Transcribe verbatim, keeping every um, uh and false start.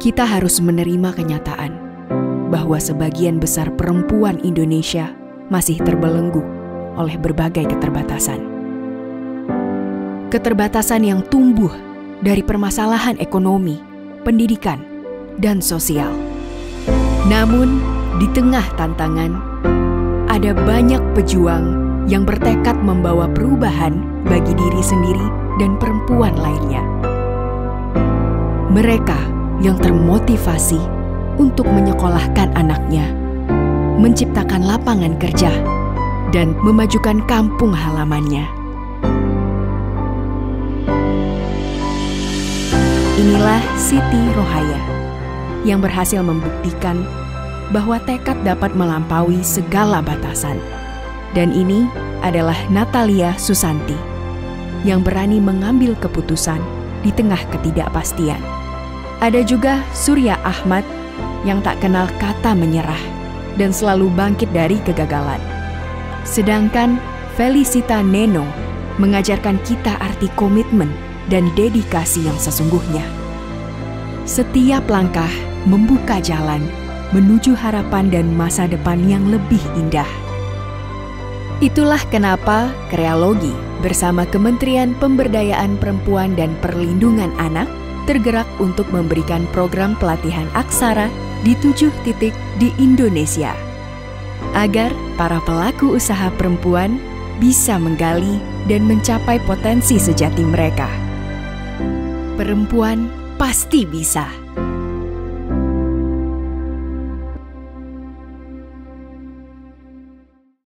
kita harus menerima kenyataan bahwa sebagian besar perempuan Indonesia masih terbelenggu oleh berbagai keterbatasan. Keterbatasan yang tumbuh dari permasalahan ekonomi, pendidikan, dan sosial. Namun, di tengah tantangan, ada banyak pejuang yang bertekad membawa perubahan bagi diri sendiri dan perempuan lainnya. Mereka yang termotivasi untuk menyekolahkan anaknya, menciptakan lapangan kerja, dan memajukan kampung halamannya. Inilah Siti Rohaya yang berhasil membuktikan bahwa tekad dapat melampaui segala batasan. Dan ini adalah Natalia Susanti yang berani mengambil keputusan di tengah ketidakpastian. Ada juga Surya Ahmad yang tak kenal kata menyerah dan selalu bangkit dari kegagalan. Sedangkan Felicita Neno mengajarkan kita arti komitmen dan dedikasi yang sesungguhnya. Setiap langkah membuka jalan menuju harapan dan masa depan yang lebih indah. Itulah kenapa Krealogi bersama Kementerian Pemberdayaan Perempuan dan Perlindungan Anak tergerak untuk memberikan program pelatihan aksara di tujuh titik di Indonesia, agar para pelaku usaha perempuan bisa menggali dan mencapai potensi sejati mereka. Perempuan pasti bisa.